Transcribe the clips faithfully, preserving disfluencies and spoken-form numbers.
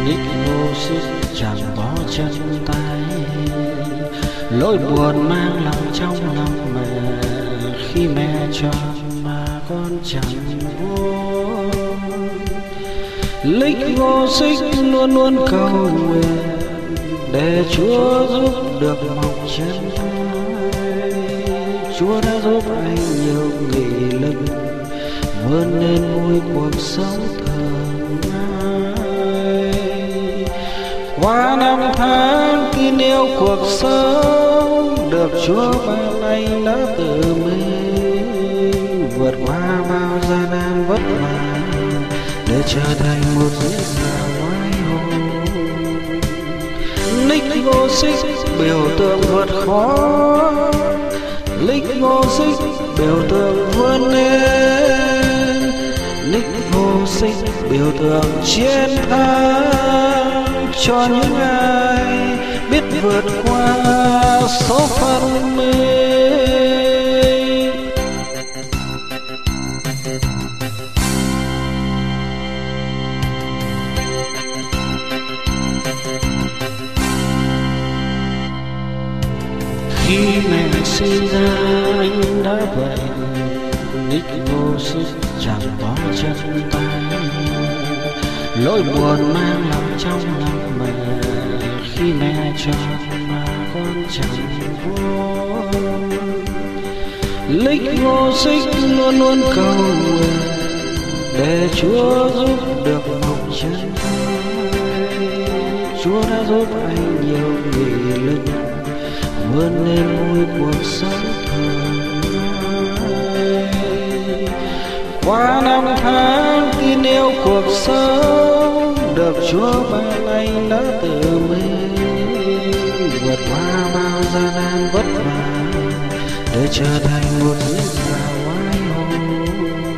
Nick vô sức chẳng bỏ chân tay, lỗi buồn mang lòng trong lòng mẹ, khi mẹ cho mà con chẳng vui. Lịch vô xích luôn luôn cầu nguyện để Chúa giúp được mọc chân tay. Chúa đã giúp anh nhiều nghị lực vươn lên vui cuộc sống thường ngày. Qua năm tháng tin yêu cuộc sống, được Chúa ban anh đã tự mình vượt qua bao gian nan vất vả để trở thành một diễn giả oai hùng. Nick vô xích biểu tượng vượt khó, Nick vô xích biểu tượng vươn lên, Nick vô xích biểu tượng chiến thắng cho những ai biết vượt qua số phận mình. Khi mẹ sinh ra anh đã vậy, Nick vô sức chẳng bỏ chân tay, lỗi buồn mang lòng trong lòng mẹ, khi mẹ cho mà con chẳng vui. Nick vô xích luôn luôn cầu nguyện để Chúa giúp được mọc chân tay. Chúa đã giúp anh nhiều nghị lực vươn lên vui cuộc sống thường ngày. Qua năm tháng tin yêu cuộc sống, được Chúa ban anh đã tự mình vượt qua bao gian nan vất vả để trở thành một diễn giả oai hùng.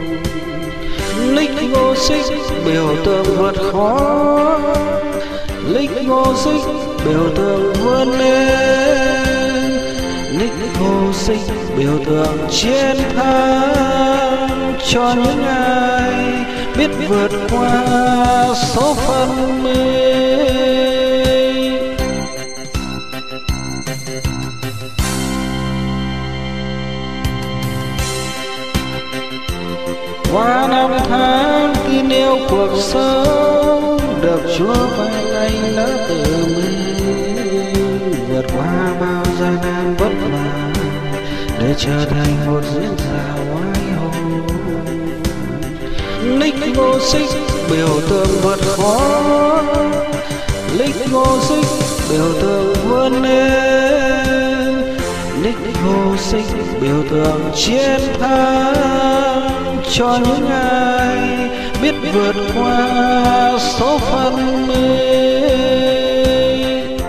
Nick vô xích biểu tượng vượt khó, Nick vô xích biểu tượng vươn lên, Nick vô xích biểu tượng chiến thắng cho những ai biết vượt qua số phận mình. Qua năm tháng tin yêu cuộc sống, được Chúa ban anh đã tự mình vượt qua bao gian nan vất vả để trở thành một diễn giả oai hùng. Nick vô xích biểu tượng vượt khó, Nick vô xích biểu tượng vươn lên, Nick vô xích biểu tượng chiến thắng cho những ai biết vượt qua số phận mình.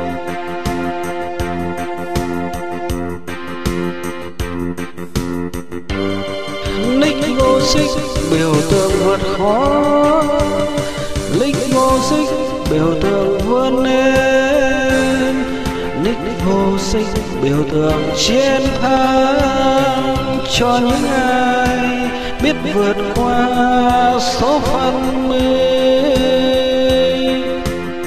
Nick vô xích biểu tượng vượt khó, Nick vô xích biểu tượng vươn lên, Nick vô xích biểu tượng chiến thắng cho những ai biết vượt qua số phận mình.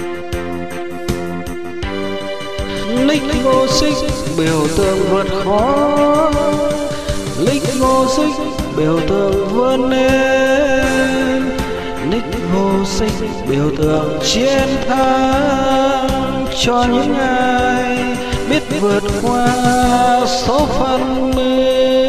Nick vô xích biểu tượng vượt khó, Nick vô xích biểu tượng vươn lên, Nick vô xích biểu tượng chiến thắng cho những ai biết vượt qua số phận mình.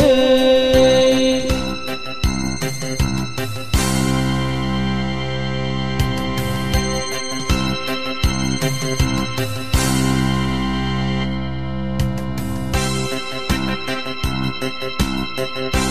Thank you.